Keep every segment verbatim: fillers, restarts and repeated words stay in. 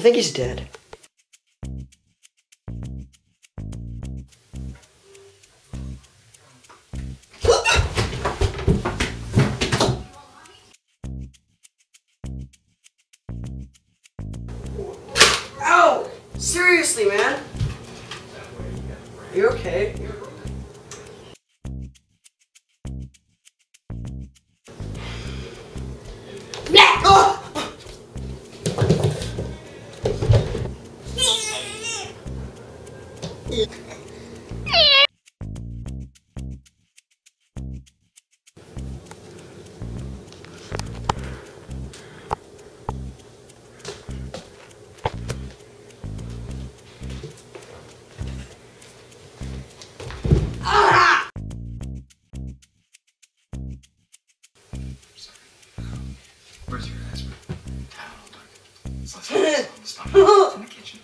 think he's dead. Ow! Seriously, man? You okay? Oh! Ah! Where's your aspirin? Towel, Doug. It's less on the stomach. It's in the kitchen.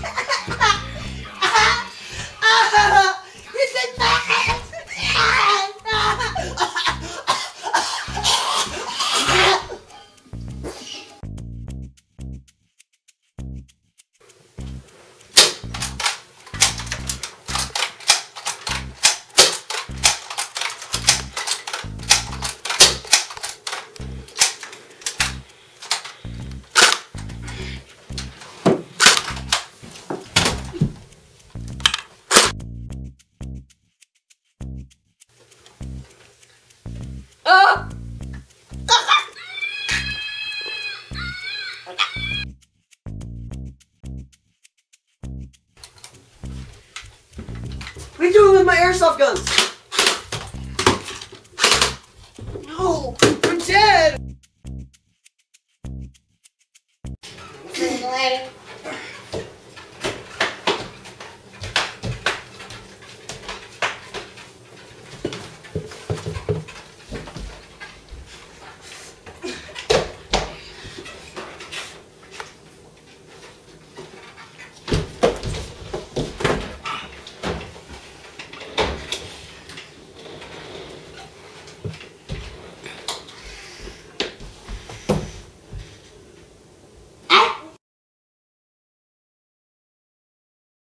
Ah! What are you doing with my airsoft guns? No!